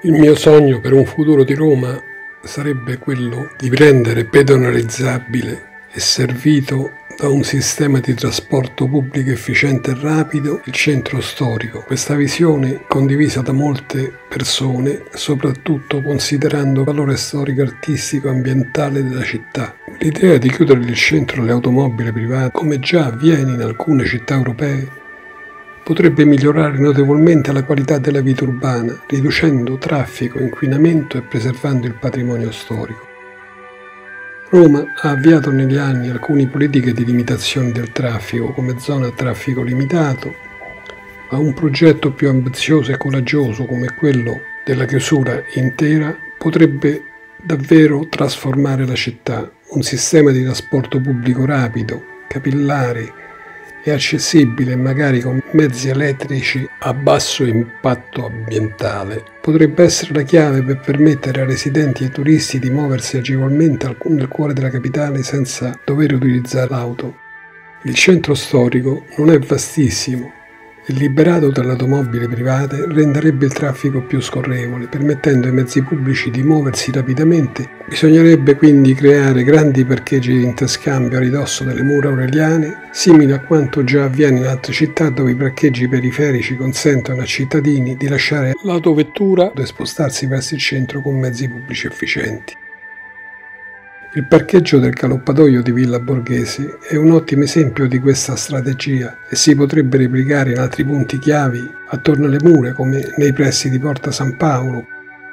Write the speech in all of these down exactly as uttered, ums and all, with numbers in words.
Il mio sogno per un futuro di Roma sarebbe quello di rendere pedonalizzabile e servito da un sistema di trasporto pubblico efficiente e rapido il centro storico. Questa visione condivisa da molte persone, soprattutto considerando il valore storico, artistico e ambientale della città. L'idea di chiudere il centro alle automobili private, come già avviene in alcune città europee, potrebbe migliorare notevolmente la qualità della vita urbana, riducendo traffico, inquinamento e preservando il patrimonio storico. Roma ha avviato negli anni alcune politiche di limitazione del traffico, come zona a traffico limitato, ma un progetto più ambizioso e coraggioso come quello della chiusura intera potrebbe davvero trasformare la città. Un sistema di trasporto pubblico rapido, capillare e accessibile, magari con mezzi elettrici a basso impatto ambientale, potrebbe essere la chiave per permettere a residenti e turisti di muoversi agevolmente nel cuore della capitale senza dover utilizzare l'auto. Il centro storico non è vastissimo e, liberato dalle automobili private, renderebbe il traffico più scorrevole, permettendo ai mezzi pubblici di muoversi rapidamente. Bisognerebbe quindi creare grandi parcheggi di interscambio a ridosso delle mura aureliane, simili a quanto già avviene in altre città dove i parcheggi periferici consentono ai cittadini di lasciare l'autovettura e spostarsi verso il centro con mezzi pubblici efficienti. Il parcheggio del Galoppatoio di Villa Borghese è un ottimo esempio di questa strategia e si potrebbe replicare in altri punti chiavi attorno alle mura, come nei pressi di Porta San Paolo,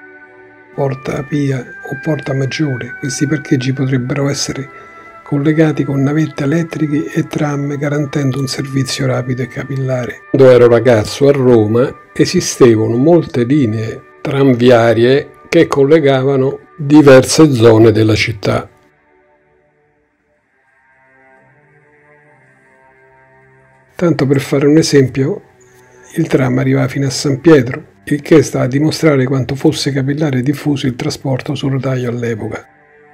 Porta Pia o Porta Maggiore. Questi parcheggi potrebbero essere collegati con navette elettriche e tram, garantendo un servizio rapido e capillare. Quando ero ragazzo a Roma esistevano molte linee tranviarie che collegavano diverse zone della città. Tanto per fare un esempio, il tram arrivava fino a San Pietro, il che sta a dimostrare quanto fosse capillare e diffuso il trasporto su rotaio all'epoca.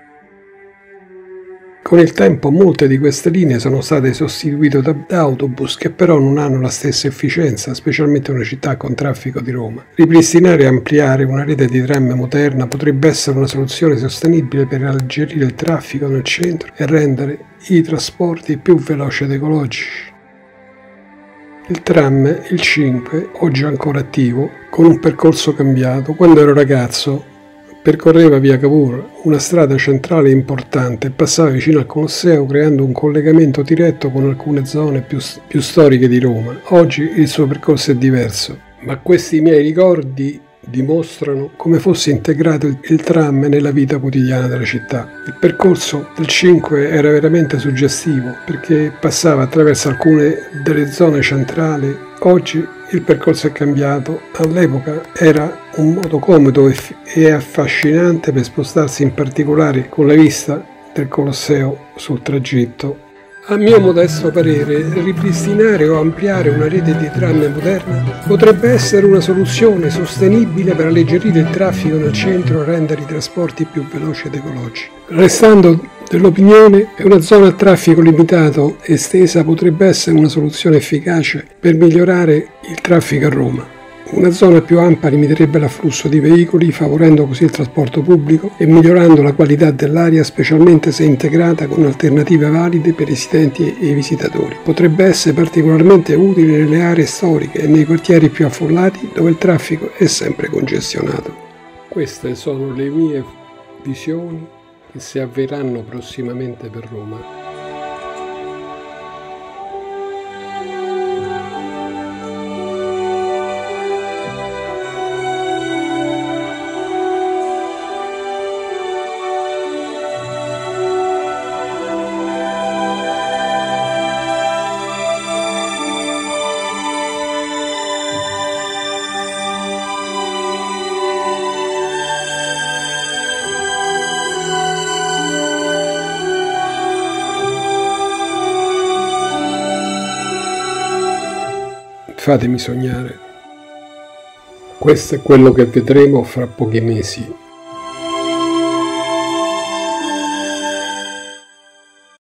Con il tempo molte di queste linee sono state sostituite da autobus che però non hanno la stessa efficienza, specialmente in una città con traffico di Roma. Ripristinare e ampliare una rete di tram moderna potrebbe essere una soluzione sostenibile per alleggerire il traffico nel centro e rendere i trasporti più veloci ed ecologici. Il tram, il cinque, oggi ancora attivo, con un percorso cambiato. Quando ero ragazzo percorreva via Cavour, una strada centrale importante, e passava vicino al Colosseo, creando un collegamento diretto con alcune zone più, più storiche di Roma. Oggi il suo percorso è diverso, ma questi miei ricordi dimostrano come fosse integrato il, il tram nella vita quotidiana della città. Il percorso del cinque era veramente suggestivo perché passava attraverso alcune delle zone centrali. Oggi il percorso è cambiato. All'epoca era un modo comodo e affascinante per spostarsi, in particolare con la vista del Colosseo sul tragitto. A mio modesto parere, ripristinare o ampliare una rete di tram moderna potrebbe essere una soluzione sostenibile per alleggerire il traffico nel centro e rendere i trasporti più veloci ed ecologici. Restando dell'opinione che una zona a traffico limitato estesa potrebbe essere una soluzione efficace per migliorare il traffico a Roma. Una zona più ampia limiterebbe l'afflusso di veicoli, favorendo così il trasporto pubblico e migliorando la qualità dell'aria, specialmente se integrata con alternative valide per i residenti e i visitatori. Potrebbe essere particolarmente utile nelle aree storiche e nei quartieri più affollati dove il traffico è sempre congestionato. Queste sono le mie visioni che si avveranno prossimamente per Roma. Fatemi sognare. Questo è quello che vedremo fra pochi mesi.